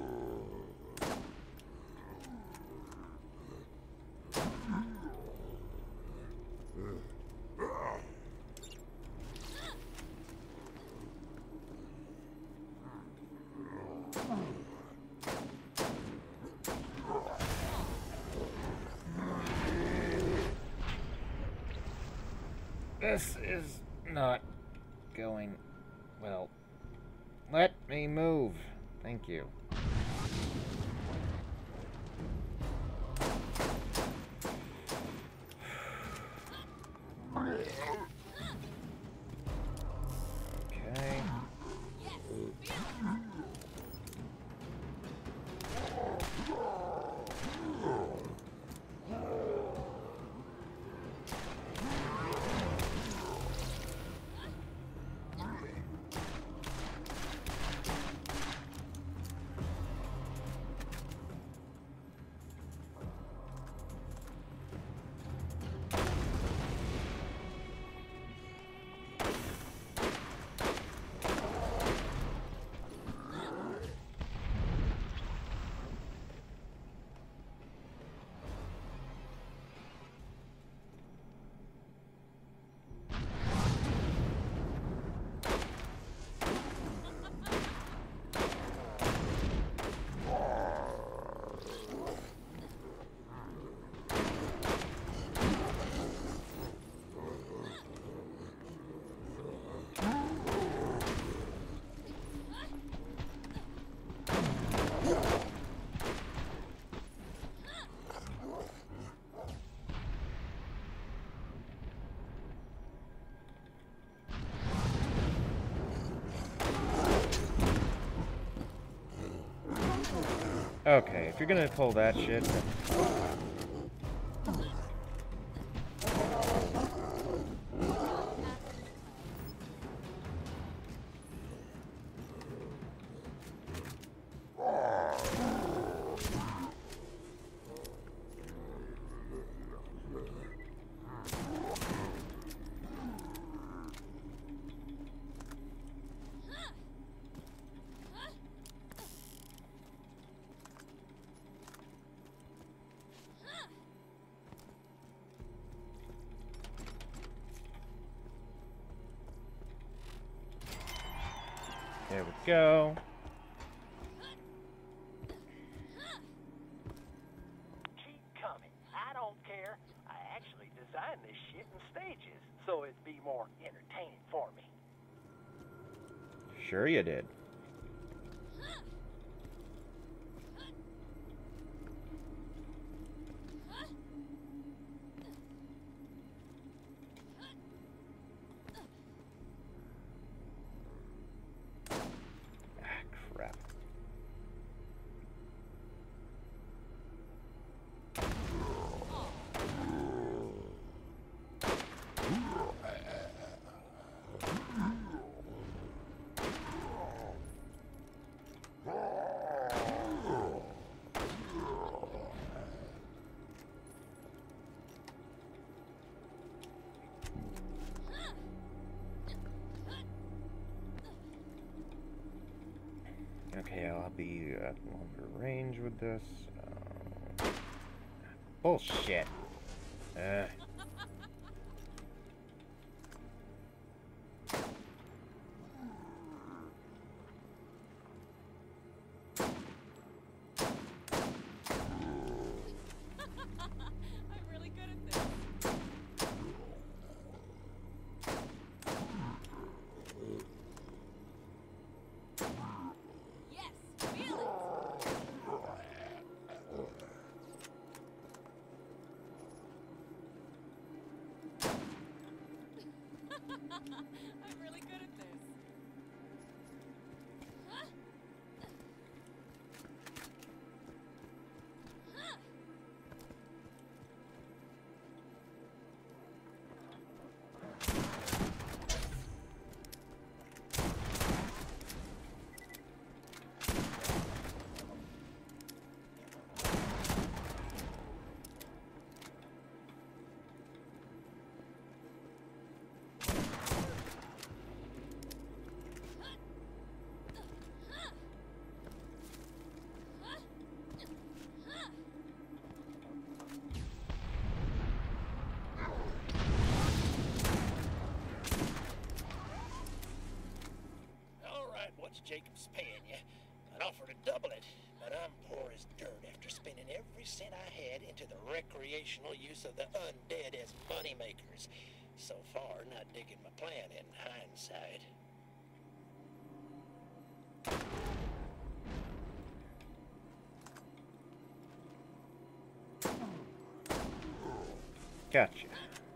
This is not going well. Let me move. Thank you. Okay. Okay, if you're gonna pull that shit. There we go. Keep coming. I don't care. I actually designed this shit in stages, so it'd be more entertaining for me. Sure you did. Okay, I'll be at longer range with this. Uh, bullshit. Uh. I'm really good at this. Yes, feel it. Jacob's paying you. I'd offer to double it, but I'm poor as dirt after spending every cent I had into the recreational use of the undead as moneymakers. So far, not digging my plan in hindsight. Gotcha.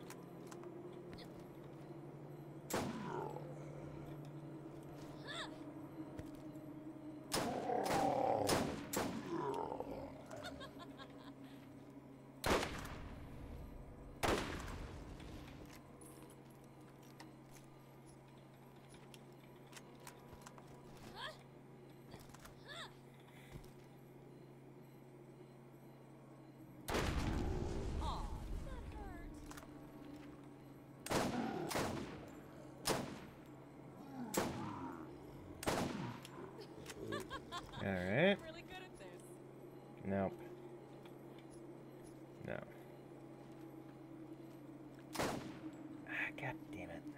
Alright. Really good at this. Nope. No. Ah, God damn it.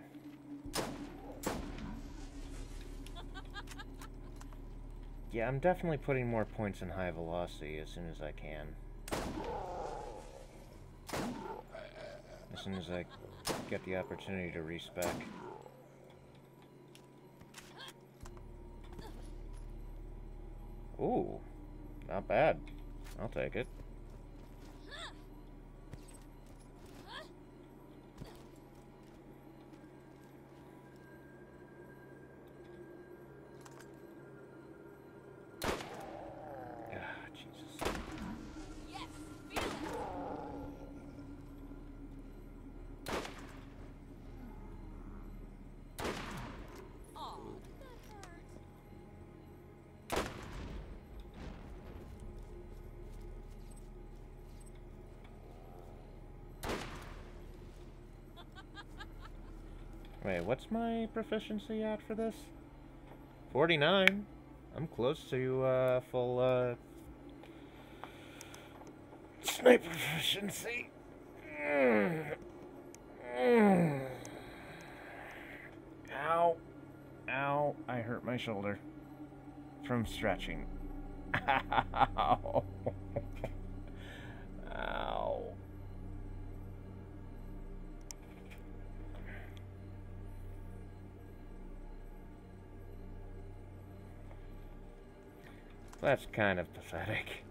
Yeah, I'm definitely putting more points in high velocity as soon as I can. As soon as I get the opportunity to respec. Ooh, not bad. I'll take it. Ah, Jesus. Yes, feel it. Aw, that hurt. Wait, what's my proficiency at for this? forty-nine. I'm close to uh, full uh, sniper proficiency. Mm. Mm. Ow. Ow. I hurt my shoulder from stretching. Ow. Ow. That's kind of pathetic.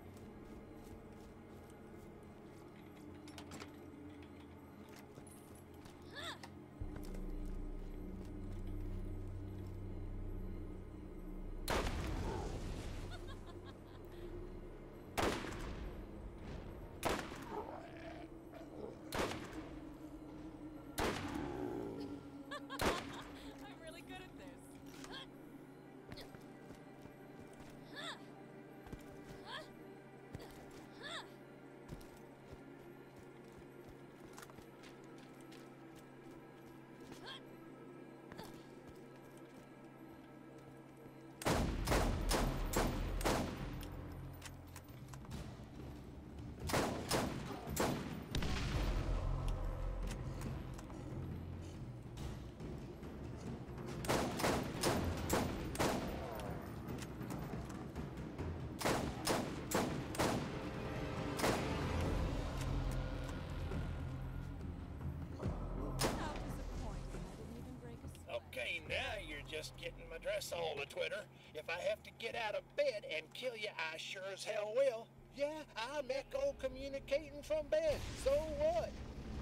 I'm really good at this. How disappointing. I didn't even break a sweat. Okay, now you're just getting my dress all to Twitter. If I have to get out of bed and kill you, I sure as hell will. Yeah, I'm echo communicating from bed. So what?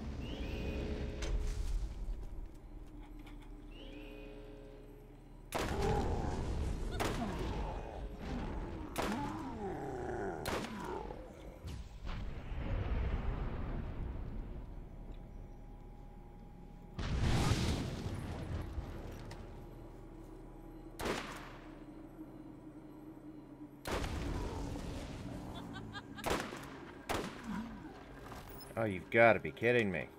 Oh, you've got to be kidding me.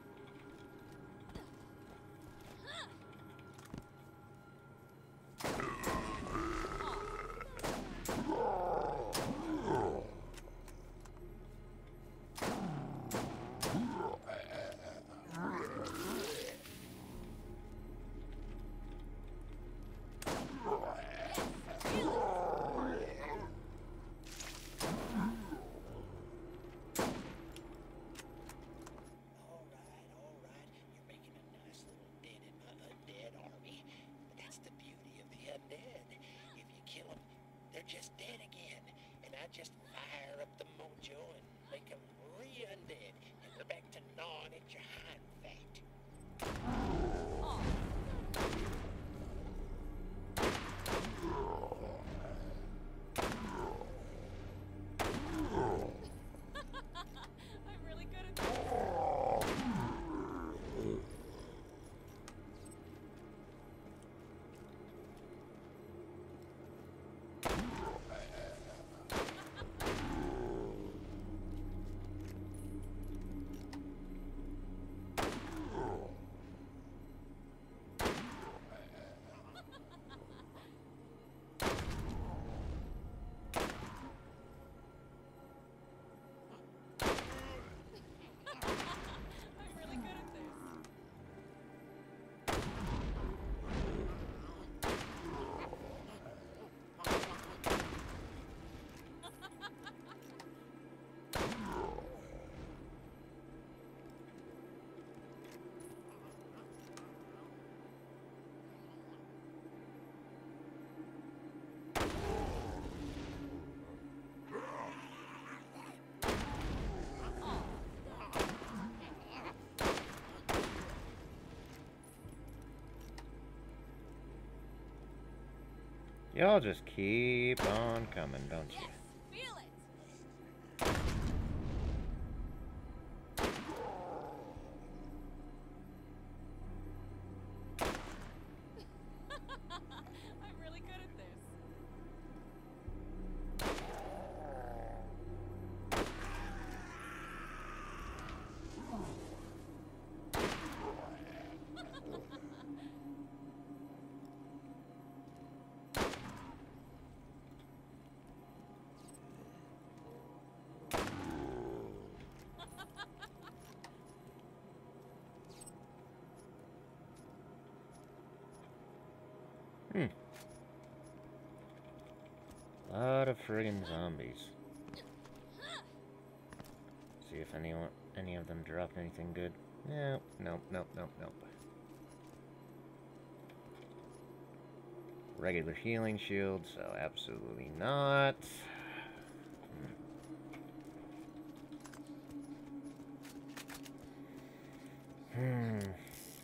dead. If you kill them, they're just dead again. And I just fire up the mojo and make them re-undead. And they're back to gnawing at your hind fat. I'm really good at this. I'm really good at this. Y'all just keep on coming, don't you? Yes, feel it. I'm really good at this. Hmm. Lot of friggin' zombies. See if anyone, any of them drop anything good. No, nope, nope, nope, nope. Regular healing shield, so absolutely not. Hmm. Hmm.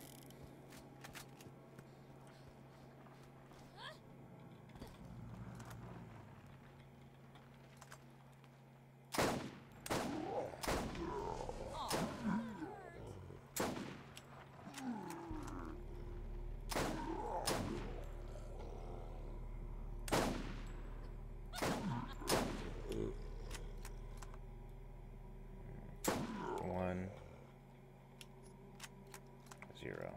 One, zero.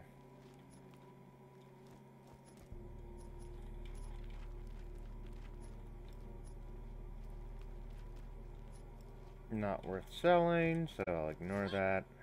Not worth selling, so I'll ignore that.